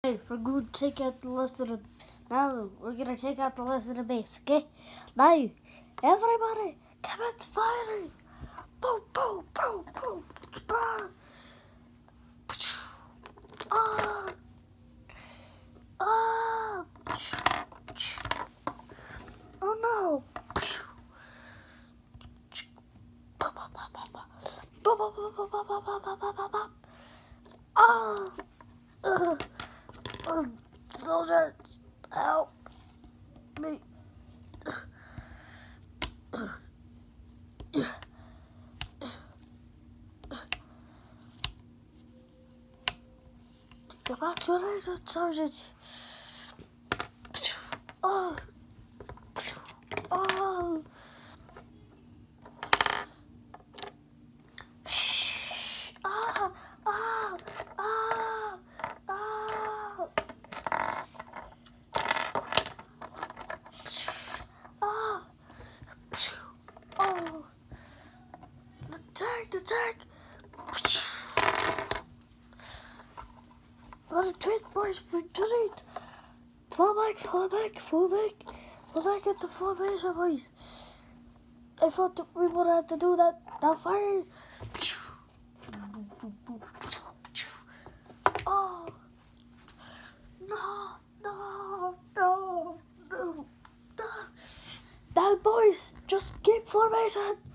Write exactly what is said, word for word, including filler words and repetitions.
Hey, we're going to take out the rest of the. Now we're gonna take out the rest of the base. Okay. Now, everybody, commence firing. Boom, boom, boom, boom. Ah. Ah. Ah. Oh no. Ah. Uh. Uh, soldiers, help me. Congratulations, Sergeant. Oh. Oh. Shh. Ah. Ah. Ah. Ah. Ah. Oh. Attack, attack. Retreat, boys, retreat. Fall back, fall back, fall back. Fall back at the formation, boys. I thought that we would have to do that. Now fire. Oh. No, no, no, no, no. Now, boys, just keep formation.